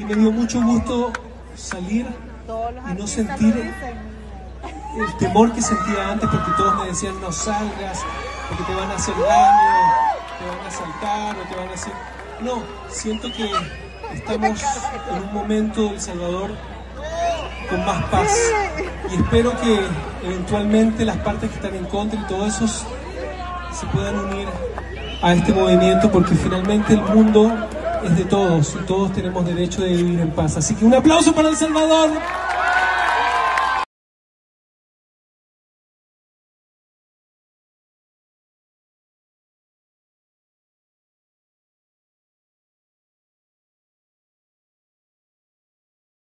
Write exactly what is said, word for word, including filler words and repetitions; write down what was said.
y me dio mucho gusto salir y no sentir el temor que sentía antes, porque todos me decían no salgas, porque te van a hacer daño, te van a asaltar o te van a hacer... No, siento que estamos en un momento de El Salvador con más paz y espero que eventualmente las partes que están en contra y todos esos se puedan unir a este movimiento, porque finalmente el mundo es de todos y todos tenemos derecho de vivir en paz. Así que un aplauso para El Salvador.